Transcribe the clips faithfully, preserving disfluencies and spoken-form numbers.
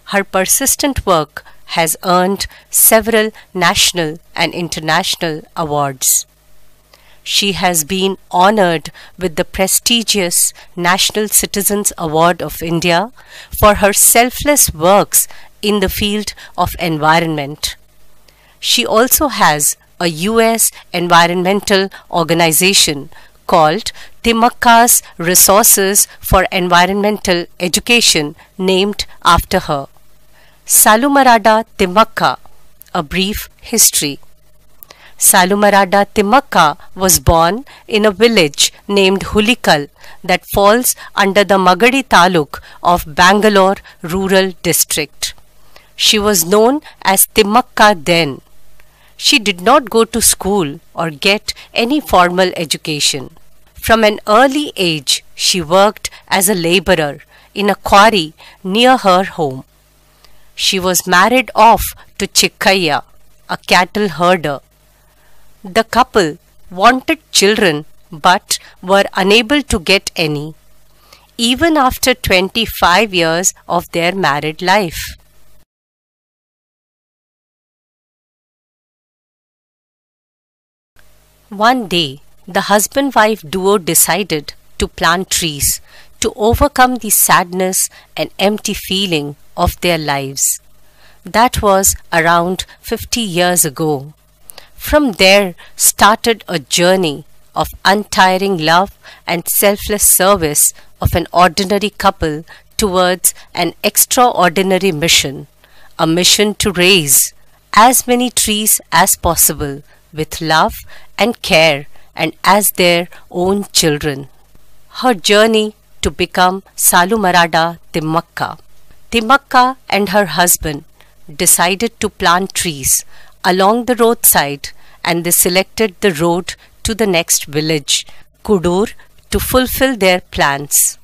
Her persistent work has earned several national and international awards. She has been honored with the prestigious National Citizens Award of India for her selfless works in the field of environment. She also has a U S environmental organization called Timmakka's Resources for Environmental Education named after her. Salumarada Timmakka, a brief history. Salumarada Timmakka was born in a village named Hulikal that falls under the Magadi Taluk of Bangalore Rural District. She was known as Timmakka then. She did not go to school or get any formal education. From an early age, she worked as a laborer in a quarry near her home. She was married off to Chikkaya, a cattle herder. The couple wanted children but were unable to get any, even after twenty-five years of their married life. One day, the husband-wife duo decided to plant trees to overcome the sadness and empty feeling of their lives. That was around fifty years ago. From there started a journey of untiring love and selfless service of an ordinary couple towards an extraordinary mission, a mission to raise as many trees as possible with love and care and as their own children. Her journey to become Salumarada Timmakka. Timmakka and her husband decided to plant trees along the roadside, and they selected the road to the next village, Kudur, to fulfill their plans.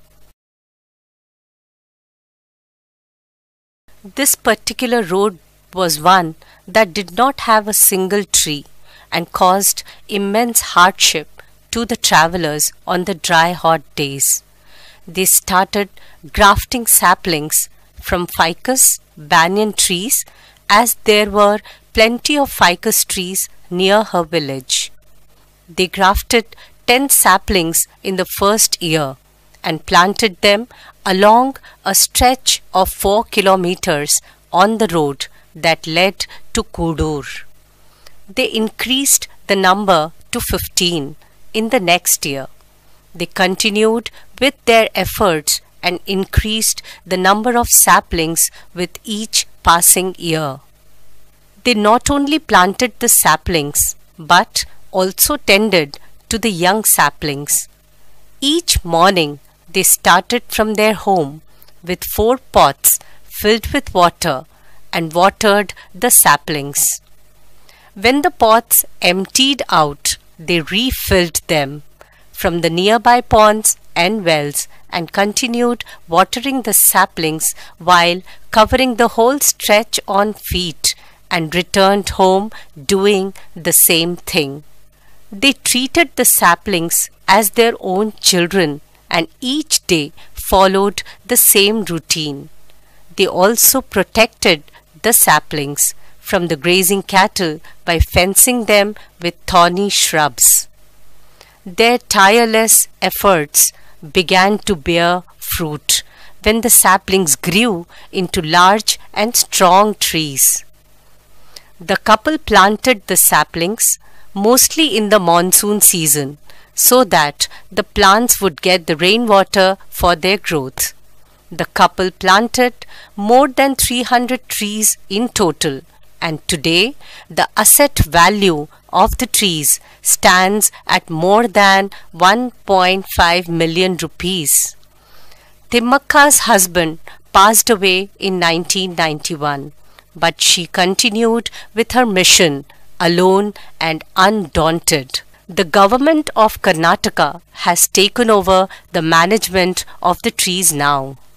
This particular road was one that did not have a single tree and caused immense hardship to the travelers on the dry hot days. They started grafting saplings from ficus banyan trees as there were plenty of ficus trees near her village. They grafted ten saplings in the first year and planted them along a stretch of four kilometers on the road that led to Kudur. They increased the number to fifteen in the next year. They continued with their efforts and increased the number of saplings with each passing year. They not only planted the saplings but also tended to the young saplings. Each morning they started from their home with four pots filled with water and watered the saplings. When the pots emptied out, they refilled them from the nearby ponds and wells and continued watering the saplings while covering the whole stretch on feet and returned home doing the same thing. They treated the saplings as their own children and each day followed the same routine. They also protected the saplings from the grazing cattle by fencing them with thorny shrubs. Their tireless efforts began to bear fruit when the saplings grew into large and strong trees. The couple planted the saplings mostly in the monsoon season so that the plants would get the rainwater for their growth. The couple planted more than three hundred trees in total, and today the asset value of the trees stands at more than one point five million rupees. Timmakka's husband passed away in nineteen ninety-one, but she continued with her mission alone and undaunted. The government of Karnataka has taken over the management of the trees now.